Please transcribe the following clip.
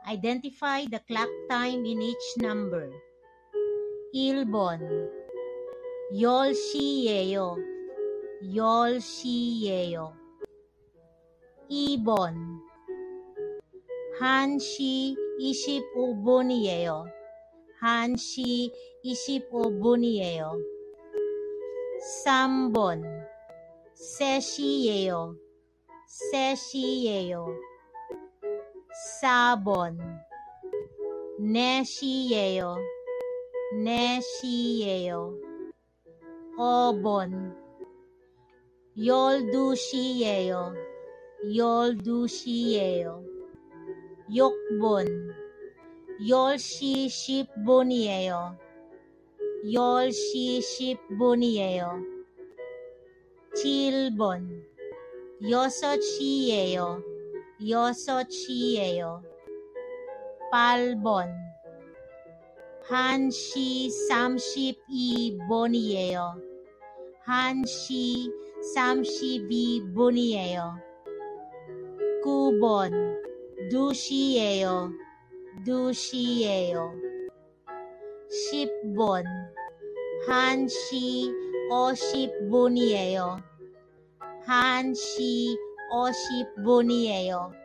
Identify the clock time in each number. 1번 10시예요. 10시예요. 2번 1시 25분이에요. 1시 25분이에요. 3번 3시예요. 3시예요. 4번 4시예요. 4시예요. 5번 12시예요. 12시예요. 6번 10시 10분이에요. 10시 10분이에요. 7번 6시예요. 6시예요. 8번 1시 32분이에요. 1시 32분이에요. 9번 2시예요. 2시예요. 10번 1시 50분이에요. 1시 50분이에요.